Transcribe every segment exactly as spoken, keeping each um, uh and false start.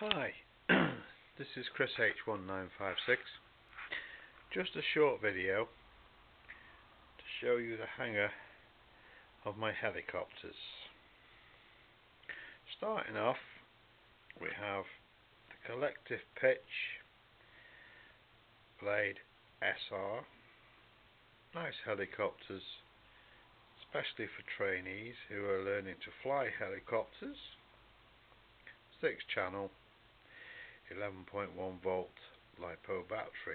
Hi, this is Chris H one nine five six. Just a short video to show you the hangar of my helicopters. Starting off, we have the Collective Pitch Blade S R. Nice helicopters, especially for trainees who are learning to fly helicopters. Six channel, eleven point one volt LiPo battery.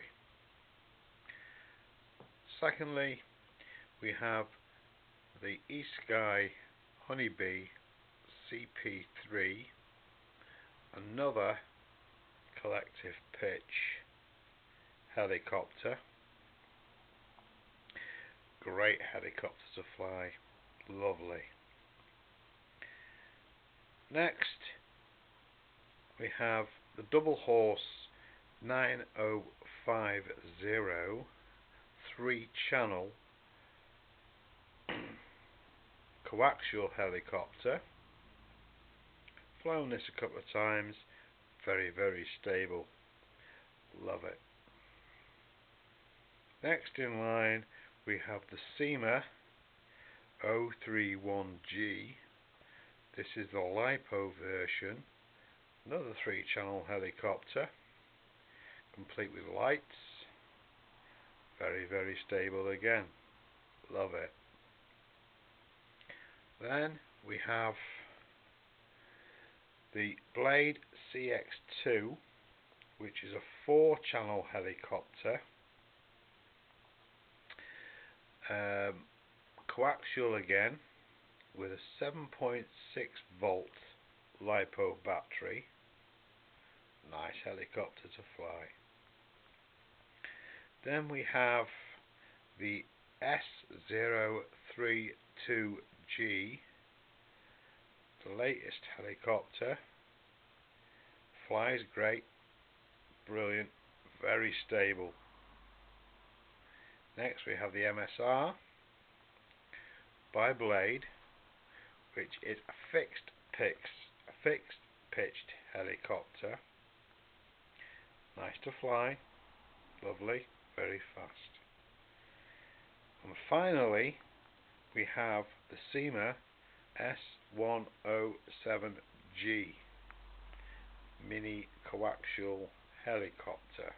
Secondly, we have the eSky Honeybee C P three, another Collective Pitch helicopter. Great helicopter to fly, lovely. Next, we have the Double Horse nine oh five oh three channel coaxial helicopter. Flown this a couple of times, very very stable, love it. Next in line we have the Syma oh three one G. This is the LiPo version. Another three channel helicopter, complete with lights, very very stable again, love it. Then we have the Blade C X two, which is a four channel helicopter, um, coaxial again, with a seven point six volt LiPo battery. Nice helicopter to fly. Then we have the S zero three two G, the latest helicopter. Flies great, brilliant, very stable. Next we have the M S R by Blade, which is a fixed pitch, a fixed pitched helicopter. Nice to fly, lovely, very fast. And finally we have the Syma S one oh seven G mini coaxial helicopter.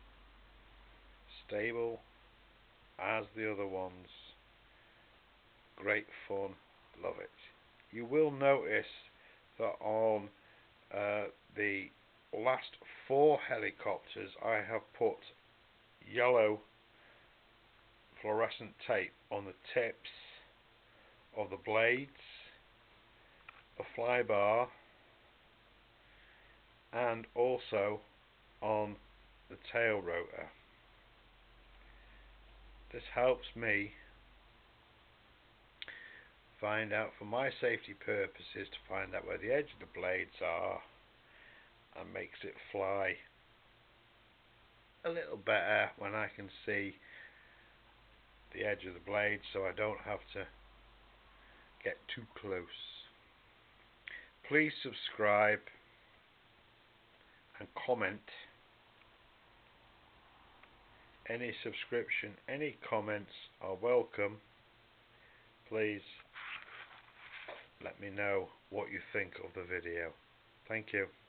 Stable as the other ones, great fun, love it. You will notice that on uh, the last four helicopters I have put yellow fluorescent tape on the tips of the blades, the flybar, and also on the tail rotor. This helps me find out, for my safety purposes, to find out where the edge of the blades are, and makes it fly a little better when I can see the edge of the blade, so I don't have to get too close. Please subscribe and comment. Any subscription, any comments are welcome. Please let me know what you think of the video. Thank you.